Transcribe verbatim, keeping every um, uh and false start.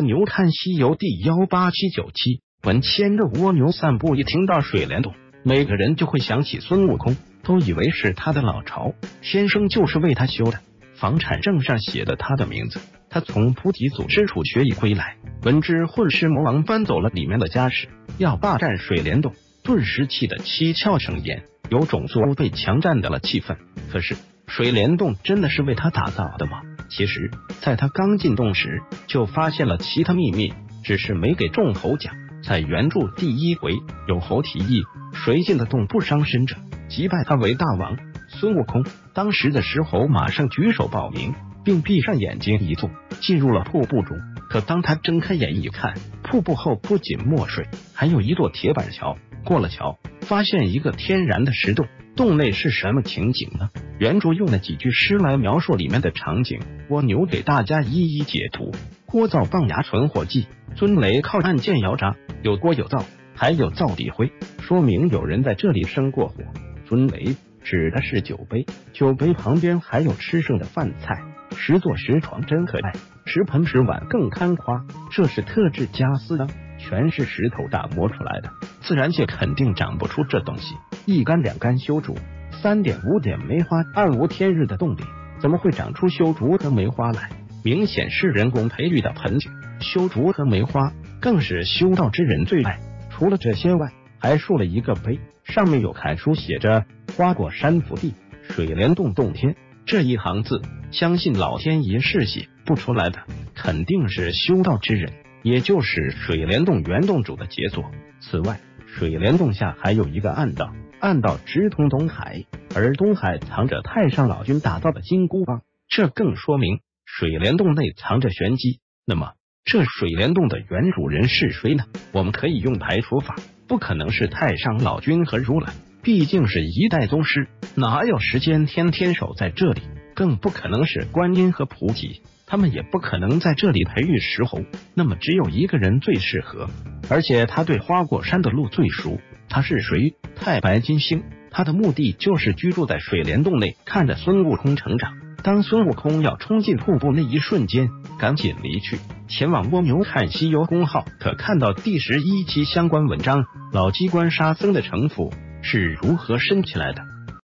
蜗牛看西游第一八七九期，文牵着蜗牛散步，一听到水帘洞，每个人就会想起孙悟空，都以为是他的老巢，天生就是为他修的。房产证上写的他的名字，他从菩提祖师处学艺归来，闻知混世魔王搬走了里面的家什，要霸占水帘洞，顿时气得七窍生烟，有种族被强占的了气氛。可是水帘洞真的是为他打造的吗？其实在他刚进洞时就发现了其他秘密，只是没给众猴讲。在原著第一回，有猴提议谁进的洞不伤身者，即拜他为大王。孙悟空当时的石猴马上举手报名，并闭上眼睛一坐，进入了瀑布中。可当他睁开眼一看，瀑布后不仅墨水，还有一座铁板桥。过了桥，发现一个天然的石洞，洞内是什么情景呢？原著用了几句诗来描述里面的场景，蜗牛给大家一一解读。锅灶棒牙存火计，尊雷靠岸见窑渣，有锅有灶，还有灶底灰，说明有人在这里生过火。尊雷指的是酒杯，酒杯旁边还有吃剩的饭菜。石座石床真可爱，石盆石碗更堪夸，这是特制家私啊，全是石头打磨出来的，自然界肯定长不出这东西。一竿两竿修竹，三点五点梅花，暗无天日的洞里怎么会长出修竹和梅花来？明显是人工培育的盆景，修竹和梅花更是修道之人最爱。除了这些外，还竖了一个碑，上面有楷书写着花果山福地，水帘洞洞天。这一行字，相信老天爷是写不出来的，肯定是修道之人，也就是水帘洞原洞主的杰作。此外，水帘洞下还有一个暗道，暗道直通东海，而东海藏着太上老君打造的金箍棒，这更说明水帘洞内藏着玄机。那么这水帘洞的原主人是谁呢？我们可以用排除法，不可能是太上老君和如来，毕竟是一代宗师，哪有时间天天守在这里？更不可能是观音和菩提，他们也不可能在这里培育石猴。那么只有一个人最适合，而且他对花果山的路最熟。他是谁？太白金星。他的目的就是居住在水帘洞内，看着孙悟空成长。当孙悟空要冲进瀑布那一瞬间，赶紧离去，前往蜗牛看西游公号可看到第十一期相关文章，老机关沙僧的城府是如何升起来的。